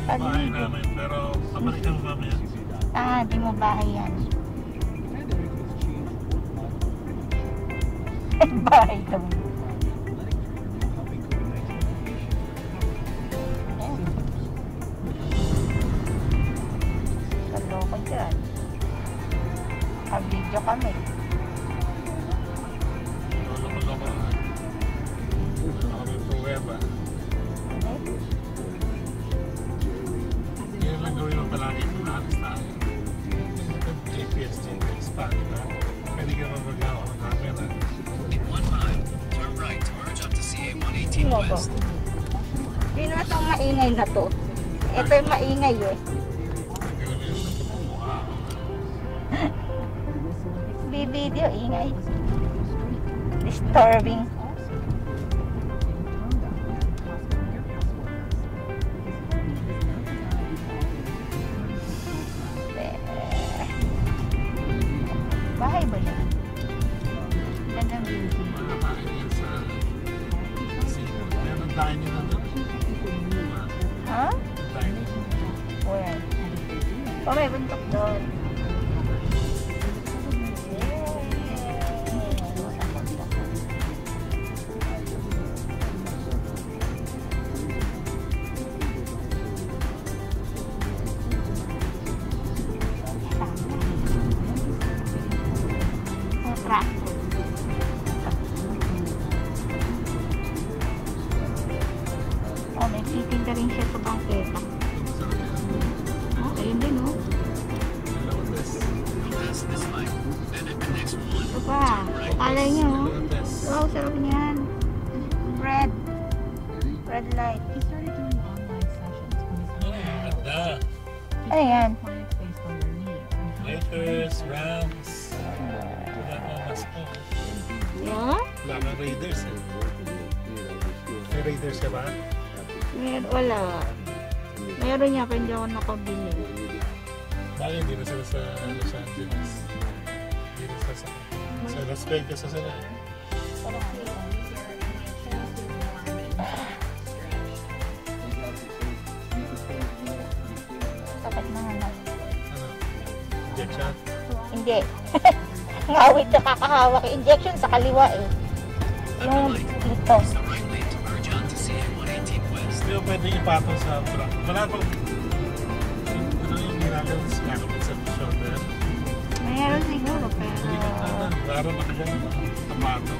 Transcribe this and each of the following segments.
Bahay namin, pero pabalikan mo mamaya. Di mo bahay yan. Bahay daw. Kaloko dyan. Video kami. Loko-loko. Kami po weba. Yan lang gawin mo palagi kung naalis tayo. GPS pa, diba? Pwede ka mag-agaw ng camera. In 1 mile, turn right to merge up to CA 118 West. Hindi naman itong maingay na to. Ito yung maingay eh. Video ingay. Disturbing. Bahay ba yan? Gandang building. Malakain yan sa seafood. Meron dining na doon. Ha? Dining. Where? Oh, may buntok doon. Oh, may titinda rin siya sa bangketa. Oh, ayun din, oh. Ito pa. Alay niyo, oh. Wow, sarap niyan. Red light. Ano yan? Lakers, Rams. Wala ko mas po. Yeah? Wala kang Raiders eh. May Raiders ka ba? Wala. Meron niya, pero hindi ako nakabili. Bakit hindi na sila sa Los Angeles? Hindi na sila sa Las Vegas sa sila. Dapat na hanap. Ano? Injection? Hindi. Ngawit na kakahawak. Injection sa kaliwa eh. Yung dito. Hindi mo pwede ipatong sa truck. Wala pang ano yung ginagawa sa kakapit sa shoulder. Mayroon siguro pero... Hindi ka na. Laro na ka dyan. Tapato.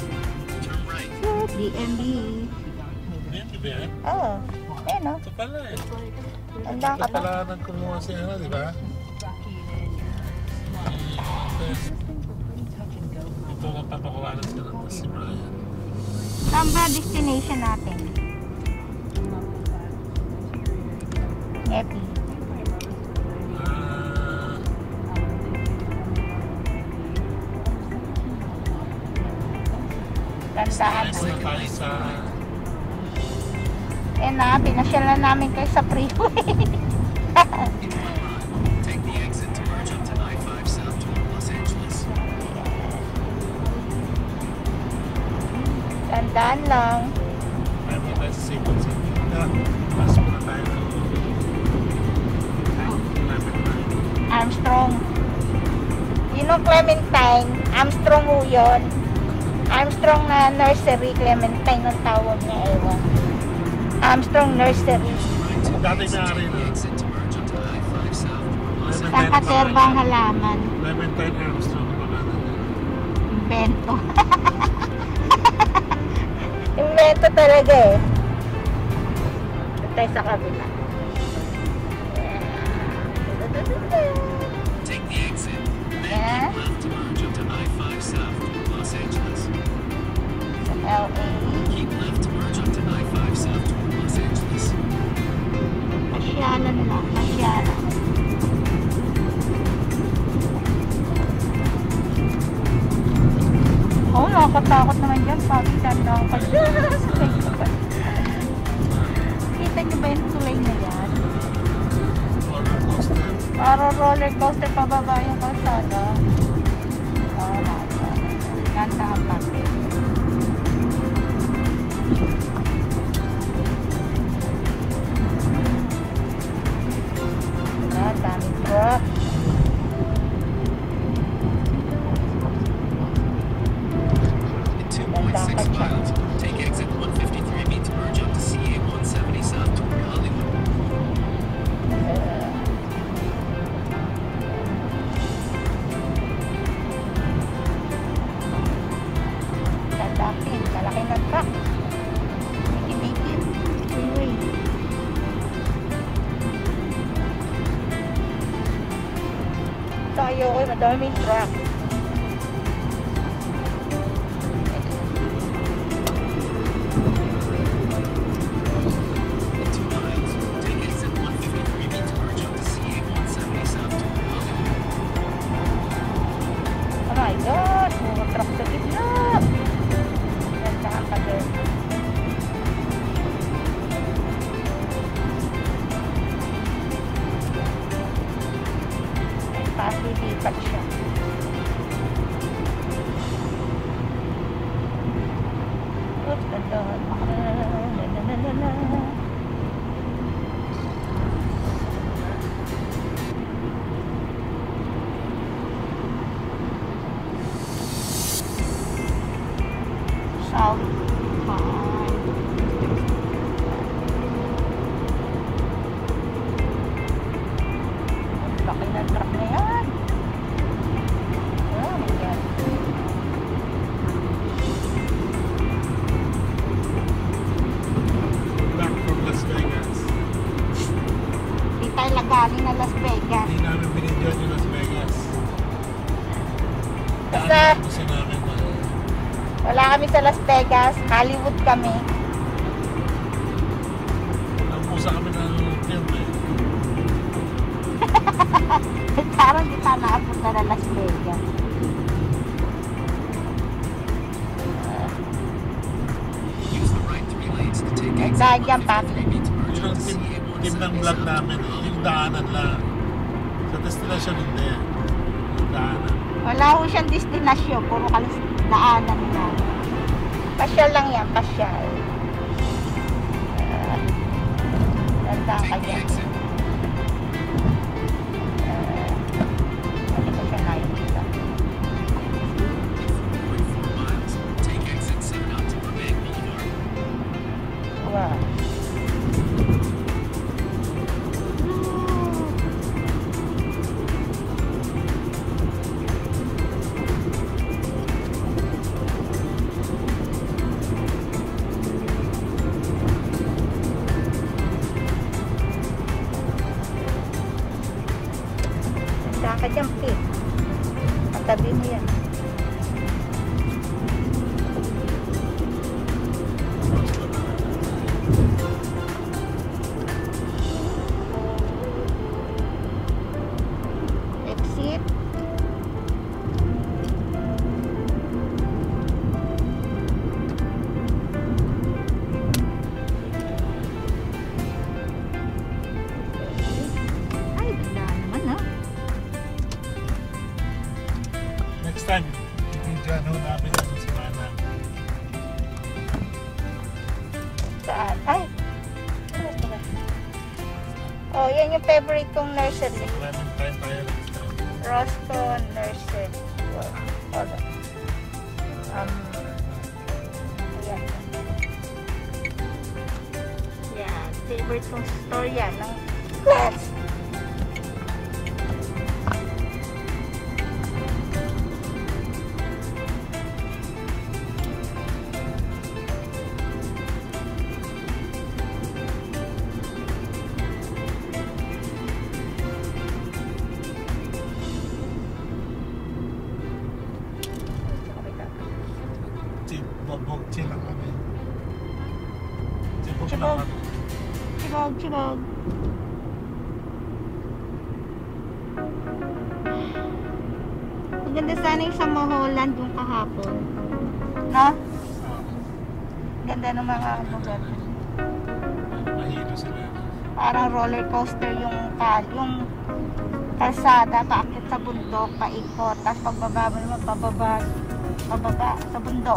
DMB. Hindi ba yan? Oo. Ayun o. Ito pala eh. Andang ka Ito pa. pala nagkumuha si ano, di ba? Ito ang papakuwalan sila ng si Brian. Saan ba destination natin? Epi. Gandaan. Nice na tayo sa... Eh na, pinasyal na namin kayo sa freeway. Take the exit to merge up to I-5 South toward Los Angeles. Gandaan lang. Ayaw mo tayo sa Sequence City. Mas muna tayo ng... Armstrong. You know Clementine? Armstrong ho yun. Armstrong na nursery. Clementine ang tawag niya, ewan. Armstrong nursery. Dati na-ari na. Saan katerbang halaman? Clementine Armstrong na ba natin? Invento. Invento talaga eh. Ito tayo sa kabila. Take the exit. Yeah. Then keep left to merge up to I-5 South toward Los Angeles. Sa LA. Keep left to merge up to I-5 South toward Los Angeles. Masyalan lang. Masyalan. Oo, nakakatakot naman dyan. Pagitan lang ka dyan. Kita niyo ba yung tulay na yan? Roller coaster. Para roller coaster pababa yung kalsada. Oo, ganda ang pati. Madaming truck. In 2 miles, take exit 153B to merge onto CA 170 south to Ende. Oh my God! Mga truck sa gitna! Ganda ang pader. Pasilipat siya. Oops, ganda. South. Laki ng truck na yan. Oh my God. Back from Las Vegas. Di tayo lagaling na Las Vegas. Hindi namin binigyan yung Las Vegas. Basta Kasi namin wala kami sa Las Vegas. Hollywood kami. napusa kami ng film eh. Parang di tayo nakapunta na Las Vegas. Use the right 3 lanes to take exit Dahil dyan, papi. 153B to merge Yun ang onto CA team ng 170 vlog south. namin eh. Yung daanan lang. Sa destination hindi. Yung daanan. Wala ho siyang destinasyon. Puro daanan lang. Pasyal lang yan. Pasyal. Ganda ka Take the dyan. exit. Hindi ko siya nakikita. 4.4 miles, take exit 7 out to Burbank Boulevard. Wow. Saan ka dyan, Pete? Patabi mo yan. Exit. Ay, ganda naman, ha? Next time, i-video namin yung semana. Saan? Ay! Ano ito ba? Oh, yan yung favorite kong nursery. Maraming time tayo next time. Roston Nursery. Hold on. Ayan. Yan. Favorite kong store yan ng plants. Chill lang kami. Chibog lang Chibog. kami. Chibog, chibog. Maganda sana yung sa Maholand yung kahapon. No? Ganda ng mga lugar. Mahilo sila. Parang roller coaster yung kalsada, paakit sa bundok, paikot, tapos pagbaba mo naman, pababa sa bundok.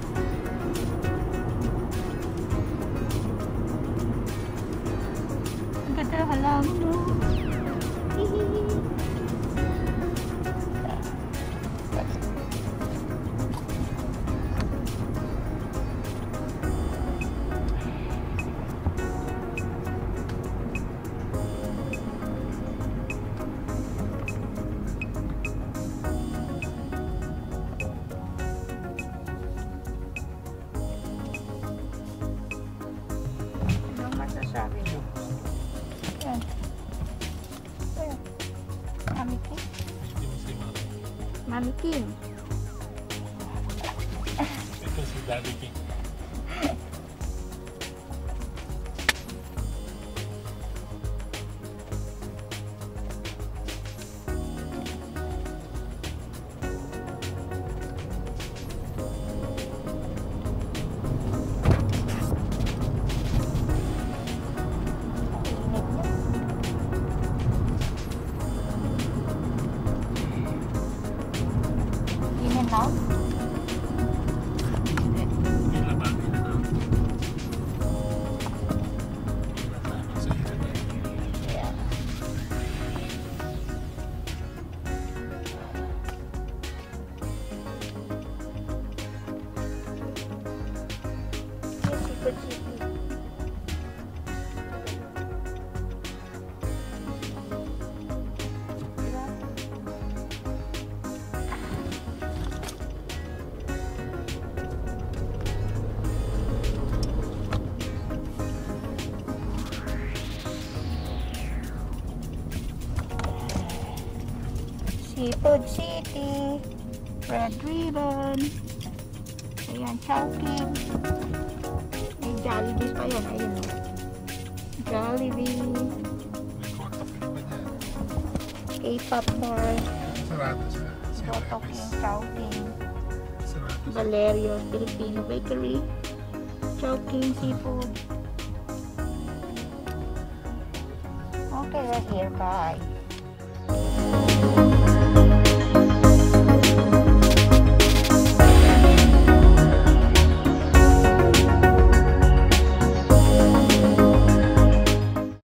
Ang ganda ng halaman, no? Hihihi. Anong masasabi mo? Yan. Ayan. Kami ko. Hindi mo si Mama. Mommy Kim. Ito si Daddy King. Init na? Nilabangin na lang. Sa hirap eh. Yeah. Secret city. Seafood City, Red Ribbon, ayan, Chowking, may Jollibee pa yan, ayun o, Jollibee, May kota pa iba niya. K-pop Mall, Sarado siya. Botok yung Chowking, Sarado siya. Valerio's Filipino Bakery, Chowking Seafood. Okay, we're here, bye.